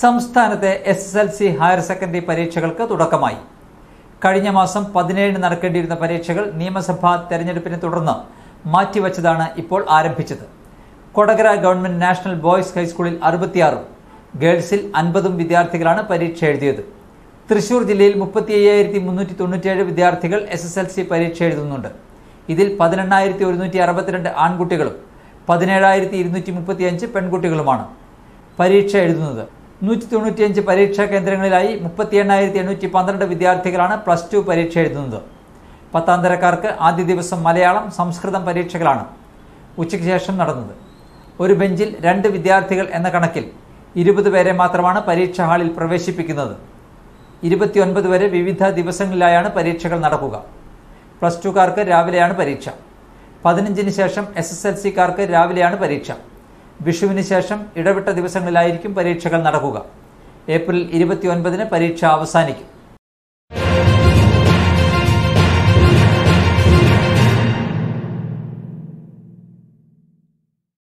സംസ്ഥാനത്തെ SSLC higher secondary പരീക്ഷകൾക്ക് തുടക്കമായി. കഴിഞ്ഞ മാസം 17 നടക്കേണ്ടിയിരുന്ന പരീക്ഷകൾ നിയമസഭാ തെരഞ്ഞെടുപ്പിനെ തുടർന്ന് മാറ്റിവച്ചതാണ് ഇപ്പോൾ ആരംഭിച്ചത്. കൊടകര ഗവൺമെന്റ് നാഷണൽ ബോയ്സ് ഹൈസ്കൂളിൽ 66, ഗേൾസിൽ 50 വിദ്യാർത്ഥികളാണ് പരീക്ഷ എഴുതിയത്. തൃശൂർ ജില്ലയിൽ 35,397 വിദ്യാർത്ഥികൾ SSLC പരീക്ഷ എഴുതുന്നുണ്ട്. ഇതിൽ 18,162 ആൺകുട്ടികളും 17,235 പെൺകുട്ടികളുമാണ് പരീക്ഷ എഴുതുന്നത്. 195 പരീക്ഷാ കേന്ദ്രങ്ങളിലായി 38,812 വിദ്യാർത്ഥികളാണ് +2 പരീക്ഷ എഴുതുന്നത്. 10ാം തരക്കാർക്ക് ആദ്യ ദിവസം മലയാളം, സംസ്കൃതം പരീക്ഷകളാണ് ഉച്ചയ്ക്ക് ശേഷം നടന്നത്. ഒരു ബെഞ്ചിൽ 2 വിദ്യാർത്ഥികൾ എന്ന കണക്കിൽ 20 പേരെ മാത്രമാണ് പരീക്ഷാ ഹാളിൽ പ്രവേശിപ്പിക്കുന്നത്. 29 വരെ വിവിധ ദിവസങ്ങളിലായാണ് പരീക്ഷകൾ നടക്കുക. +2കാർക്ക് രാവിലെയാണ് പരീക്ഷ. 15-ന് ശേഷം SSLCക്കാർക്ക് രാവിലെയാണ് പരീക്ഷ. വിഷുവിന് ശേഷം ഇടവിട്ട ദിവസങ്ങളിലായിരിക്കും പരീക്ഷകൾ നടക്കുക. ഏപ്രിൽ 29-ന് പരീക്ഷ അവസാനിക്കും.